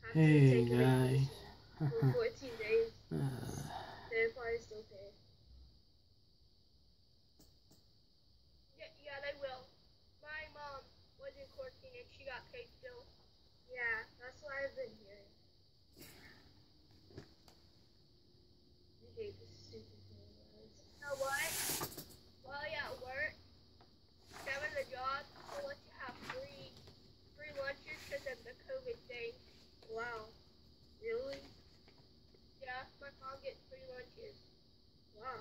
Hey guys. For 14 days. They'll probably still pay. Yeah, they will. My mom was in quarantine and she got paid still. Yeah, that's what I've been hearing. I hate this stupid thing, guys. You know what? While you're at work, having the job, they'll let you have free lunches because of the COVID thing. Wow. Really? Yeah, my mom gets free lunches. Wow.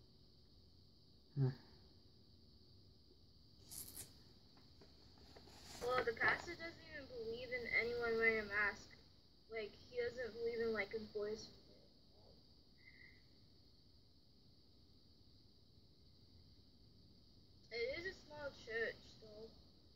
Well, the pastor doesn't even believe in anyone wearing a mask. Like, he doesn't believe in, like, employees. It is a small church, though.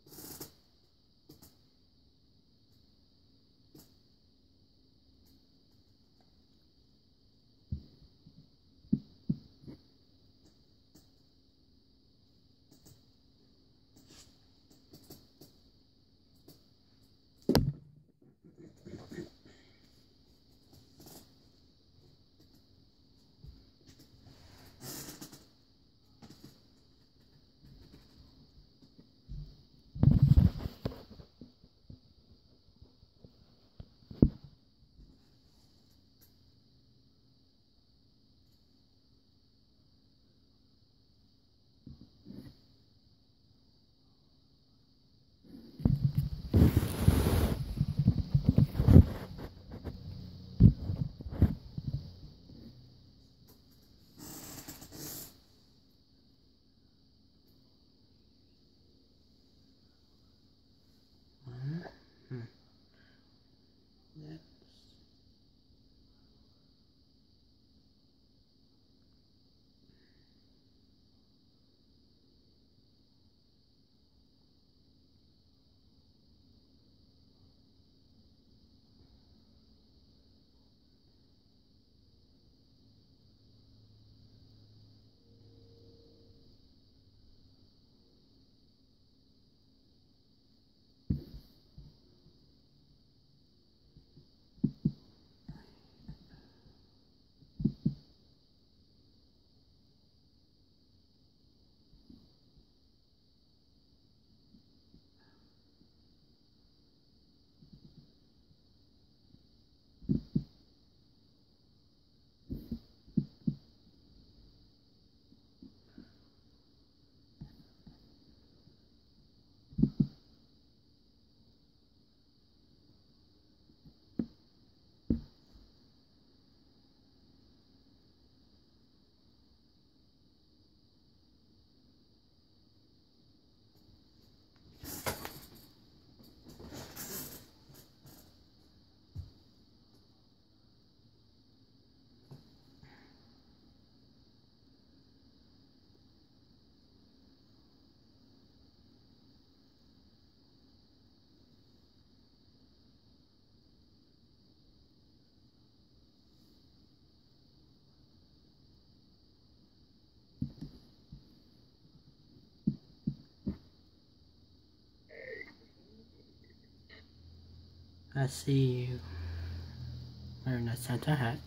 I see you wearing a Santa hat.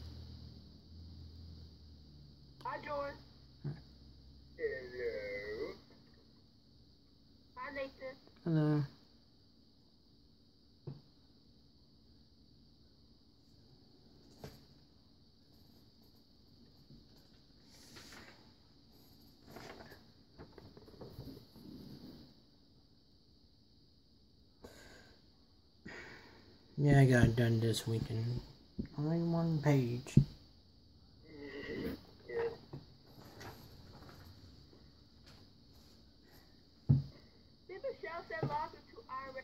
Hi, George. Hello. Hi, Nathan. Hello. Yeah, I got it done this weekend. Only one page. People shall send laws into our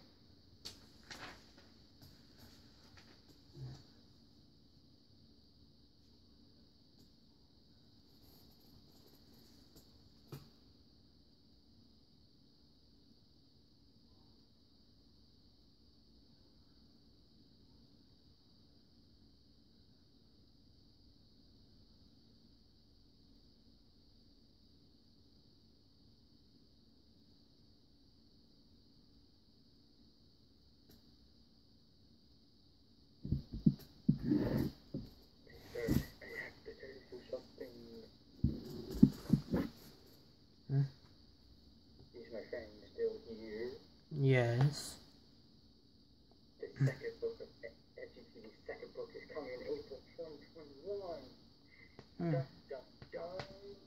Yes. The second book of FGTV's second book is coming in April 2021. Hmm. Dun, dun, dun.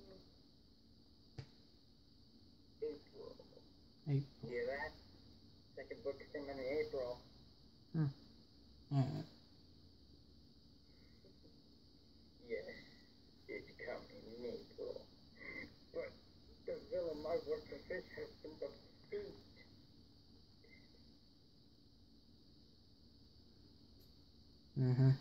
April. April. Hear that? Second book is coming in April. Hmm. Yes, it's coming in April. But the villain my work for this has been defeated. Mm-hmm.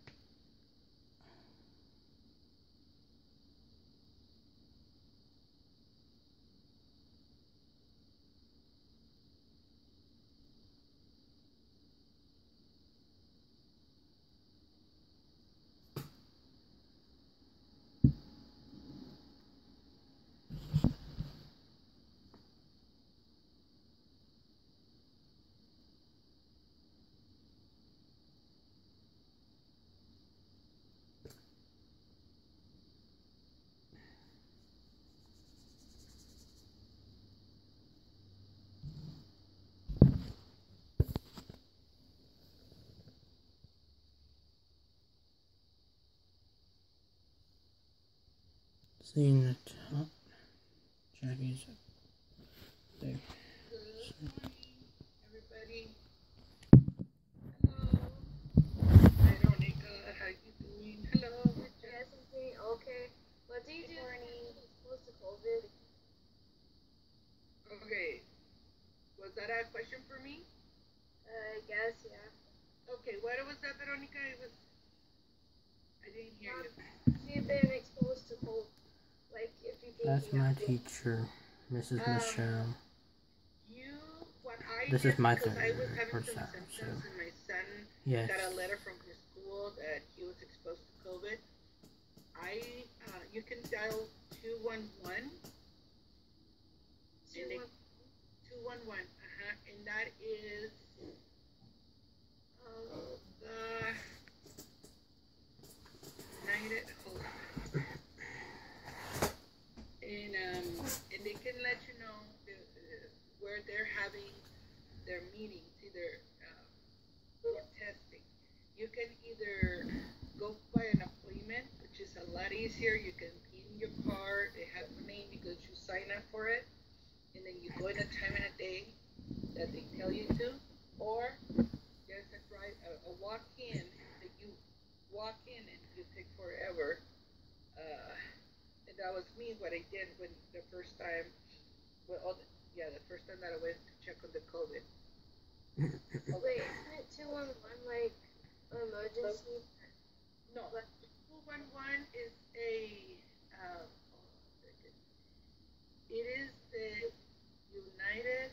Seeing the top. Jackie's there. Good morning, everybody. Hello. Veronica, how you doing? Hello. Yes, I'm doing okay. What do you do when you're exposed to COVID? Okay. Was that a question for me? I guess, yeah. Okay, what was that, Veronica? I didn't hear you. You've been exposed to COVID. Like, if you think That's my teacher, Mrs. Michelle. What I This did, is my because I third was having or some so, symptoms, and my son Yes. got a letter from his school that he was exposed to COVID. You can dial 211. 211, and that is United. Hold on. And they can let you know where they're having their meetings, either for testing. You can either go by an appointment, which is a lot easier. You can pin your card. They have a name because you sign up for it, and then you go in a time and a day that they tell you to, or there's a walk-in that you walk in and you take forever. And that was me, what I did when the first time, the first time that I went to check on the COVID. Wait, isn't it 211 like emergency? No, 211 is it is the United,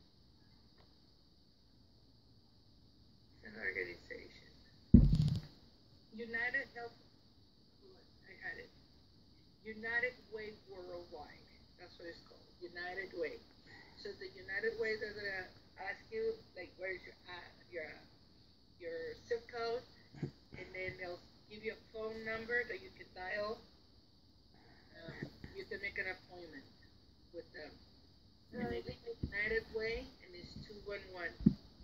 it's an organization. United Health, I had it. United Way Worldwide. That's what it's called. United Way. So the United Way, they're gonna ask you like, where's your zip code, and then they'll give you a phone number that you can dial. You can make an appointment with them. And they get the United Way, and it's 211.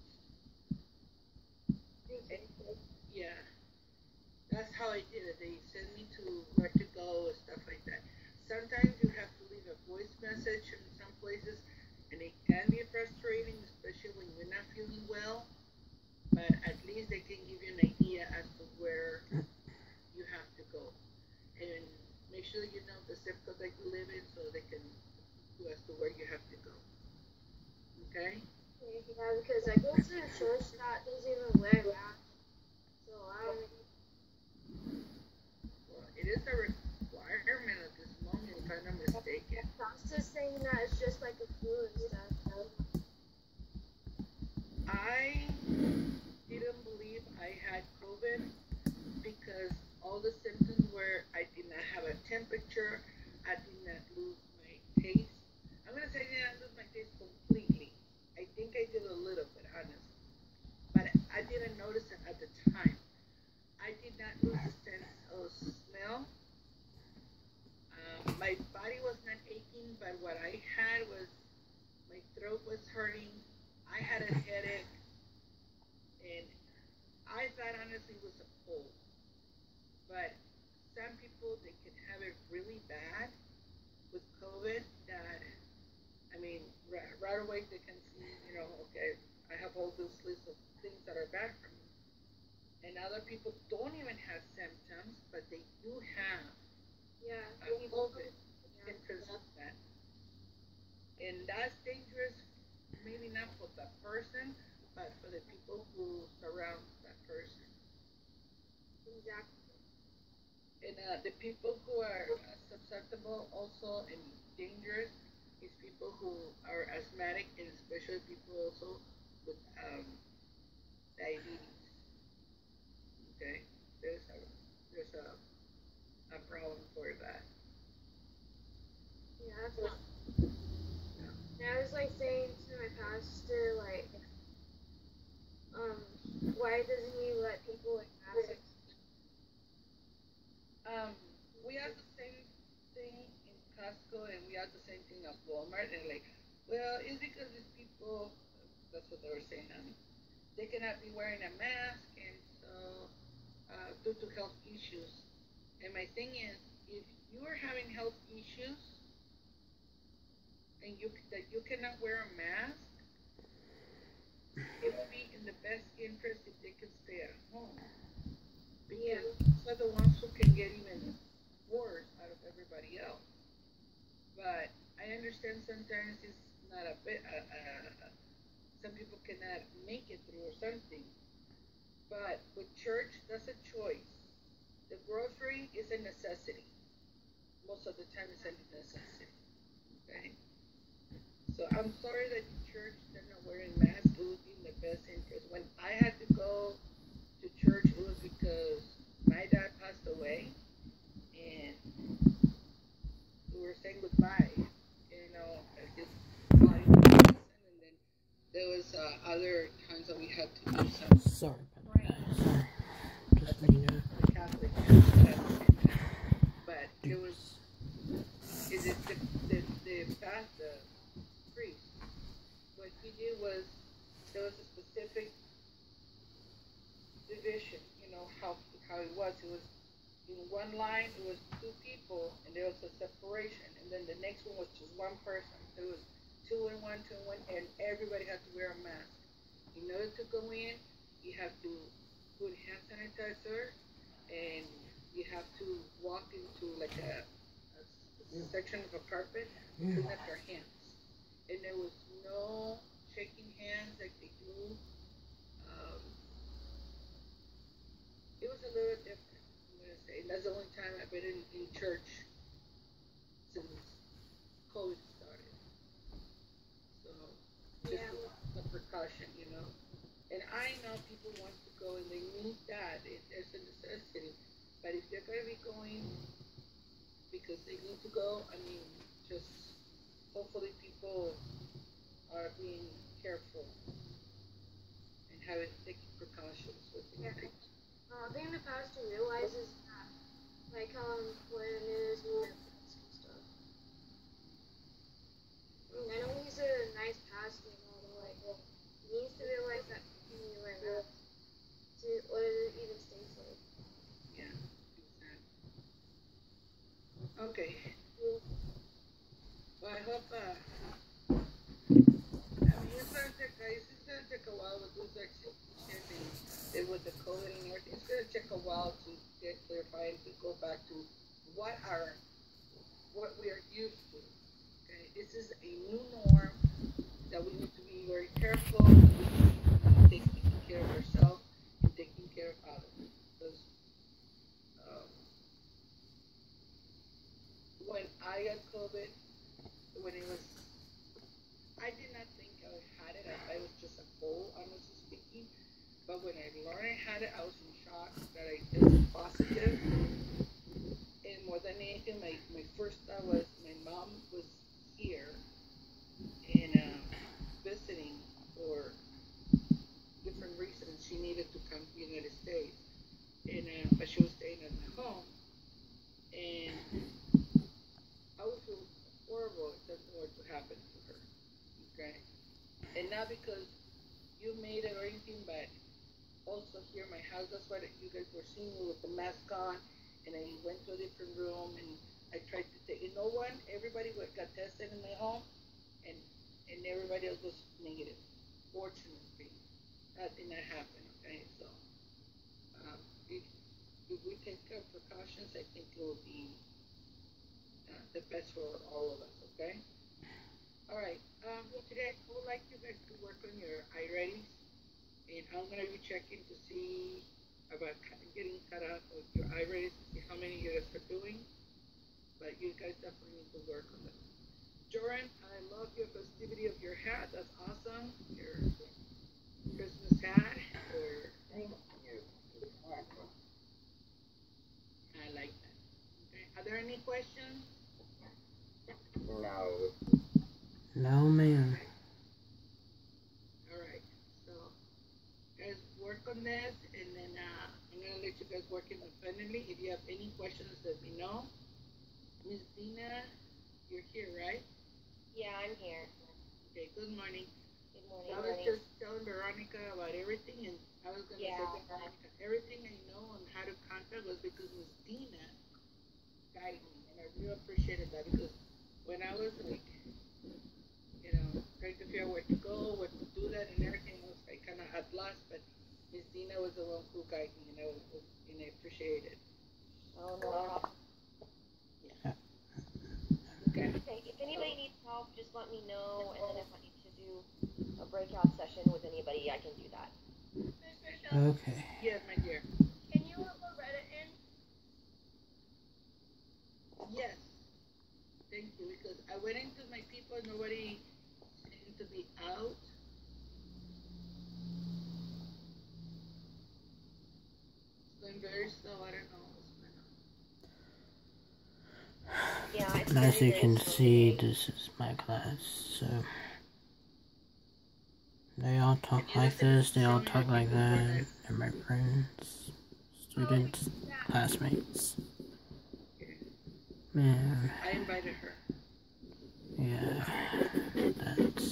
Yeah. That's how I did it. They send me to where to go and stuff like that. Sometimes you have to leave a voice message in some places, and it can be frustrating, especially when you're not feeling well. But at least they can give you an idea as to where you have to go. And make sure you know the zip code that you live in so they can do as to where you have to go. Okay? Yeah, because I go to a church that doesn't even wear masks. So I don't know. Well, it is a requirement at this moment, if I'm not mistaken. Pastor's saying that it's just like a flu and stuff. I didn't believe I had COVID because all the symptoms were I did not have a temperature, I did not lose my taste. I'm going to say I did not lose my taste completely. I think I did a little bit, honestly. But I didn't notice it at the time. I did not lose the sense of smell. My body was not aching, but what I had was my throat was hurting. I I had a headache, and I thought honestly it was a cold. But some people they can have it really bad with COVID. That I mean, right away they can see, okay, I have all this list of things that are bad for me. And other people don't even have symptoms, but they do have Yeah. COVID Yeah. symptoms of that. And that's dangerous, maybe not for the person, but for the people who surround that person. Exactly. And the people who are susceptible also and dangerous is people who are asthmatic, and especially people also with diabetes. Okay, there's a problem for that. Yeah, that's not. And I was like saying to my pastor, like, um, why doesn't he let people like masks? Um, we have the same thing in Costco, and we have the same thing at Walmart. And like, well, it's because these people. That's what they were saying. They cannot be wearing a mask, and so due to health issues. And my thing is, if you are having health issues and you cannot wear a mask, it would be in the best interest if they could stay at home, because they're the ones who can get even worse out of everybody else. But I understand sometimes it's not a bit. Some people cannot make it through or something. But with church, that's a choice. The grocery is a necessity. Most of the time, it's a necessity. Okay. So I'm sorry that the church they're not wearing masks. It would be in the best interest. When I had to go to church, it was because my dad passed away, and we were saying goodbye. His body was missing, and then there was other times that we had to do some Sorry about praying. that. Sorry. Just That's letting you know. the Catholic Church that but there was is it the past the priest. What he did was there was a specific division. You know how it was. It was in one line. It was two people, and there was a separation. And then the next one was just one person. There was two and one, and everybody had to wear a mask. In order to go in, you have to put hand sanitizer, and you have to walk into like a section of a carpet and clean up your hands. And there was no shaking hands like they do. Um, it was a little different, I'm gonna say. That's the only time I've been in church since COVID started. So just the precaution. And I know people want to go and they need that. It's a necessity. But if they're going to be going because they need to go, I mean, just hopefully people are being careful and taking precautions with these things. I think the pastor realizes that, like how important it is to wear masks and stuff. I know he's a nice pastor and all, but like, he needs to realize that people need to wear masks to order to even stay safe. Yeah, exactly. Okay. Well, I hope. I mean, it's gonna take a while with this execution and with the COVID and everything. It's gonna take a while to get clarified to go back to what we are used to. Okay, this is a new norm that we need to be very careful. We need to be taking care of ourselves and taking care of others. Because when I got COVID, when it was, I did not think I had it. I thought it was just a cold, honestly speaking. But when I learned I had it, I was in shock that I tested positive. And more than anything, my first thought was my mom was here and visiting for different reasons. She needed to come to the United States, and but she was staying at my home. And I would feel horrible if something were to happen to her. Okay, and not because but also here in my house. That's what you guys were seeing me with the mask on, and I went to a different room and I tried to take. No one, everybody got tested in my home, and everybody else was negative. Fortunately, that did not happen. Okay, so if we take precautions, I think it will be the best for all of us. Okay. All right. Today I would like you guys to work on your iReadies, and I'm gonna be checking to see about getting cut off of your iReadies to see how many you guys are doing. But you guys definitely need to work on them. Joran, I love your festivity of your hat. That's awesome. Your Christmas hat. Thank you. I like that. Okay. Are there any questions? No. No, ma'am. All right. So, guys, work on this, and then I'm gonna let you guys work independently. If you have any questions, let me know. Miss Dina, you're here, right? Yeah, I'm here. Okay. Good morning. Good So morning. I was just telling Veronica about everything, and I was gonna say to Veronica, everything I know on how to contact was because Miss Dina guided me, and I really appreciated that because when I was like, trying to figure out where to go, what to do that, and everything was like kind of at lost, but Miss Dina was the one who guided me, and I appreciated it. Oh, no problem. Yeah. Okay. Okay, if anybody needs help, just let me know, and then if I need to do a breakout session with anybody, I can do that. Okay. Yes, my dear. Can you let Loretta in? Yes. Thank you, because I went into my people, nobody seemed to be out. It's going very slow, I don't know what's going on. Yeah, it's And as you very can slow see, today. this is my class, so they all talk And you like guys are this, they all showing talk your like people for that. that. They're my friends, students, classmates. Man, I invited her. yeah, that's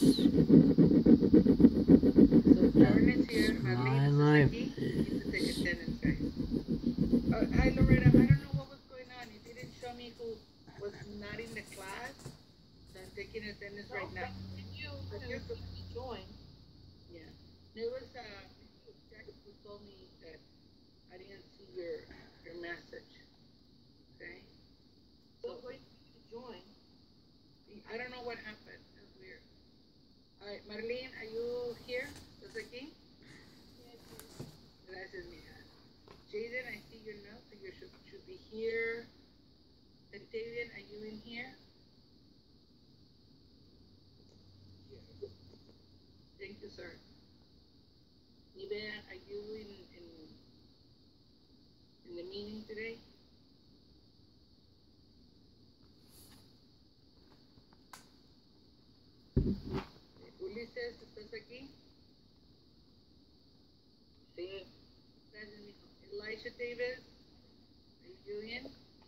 So Jordan is here. my Marlene is life. aquí. You need to take attendance, guys. Hi, Loretta. I don't know what was going on. It didn't show me who was not in the class. So I'm taking attendance right now. But you're going to join. Yeah. There was Jack who told me that I didn't see your message. Okay. So Wait for you to join. I don't know what happened. That's weird. All right, Marlene, are you here? ¿Estás aquí? Gracias, mija. Jaden, I see your note, so you should be here. Octavian, are you in here? Thank you, sir. Nivea, are you in the meeting today? Ulises, ¿estás aquí? Sí. Gracias, mijo. Elisha Davis, are you in?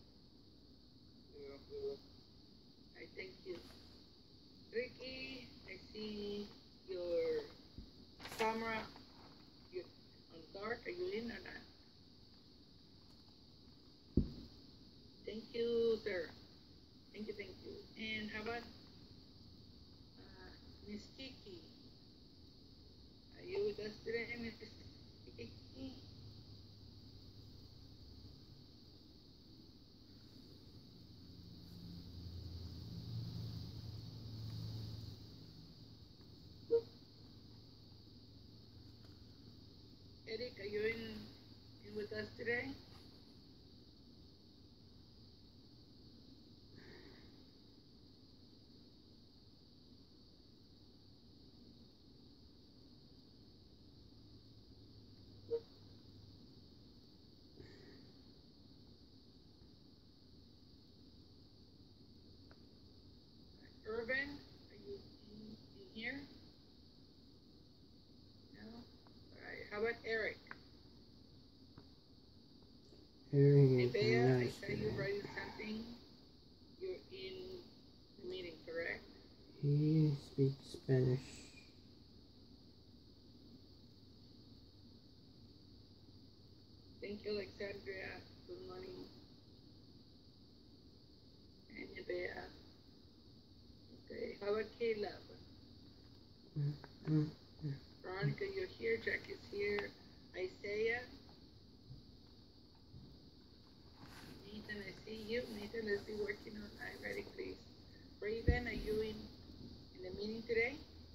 I thank you. Ricky, I see your camera on dark. Are you in or not? Thank you, sir. Thank you, thank you. And how about Miss Kiki? Are you with us today, Miss Kiki? Eric, are you in with us today? Irvin, are you in here? No? All right. How about Eric? Nevea, I saw you writing something. You're in the meeting, correct? He speaks Spanish. Thank you, Alexandria. Good morning. And Bea. Okay. How about Caleb? Veronica, you're here. Jack is here. Isaiah. Nathan, I see you. Nathan, let's be working on ready, please. Raven, are you in the meeting today?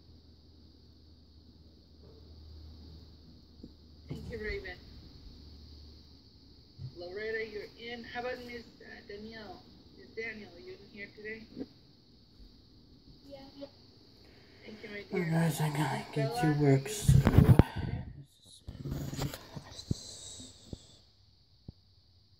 Thank you, Raven. Loretta, you're in. How about Miss Danielle? Miss Danielle, are you in here today? Yeah. Thank you, my dear. Alright guys, I'm gonna get Bella, to work, are you- so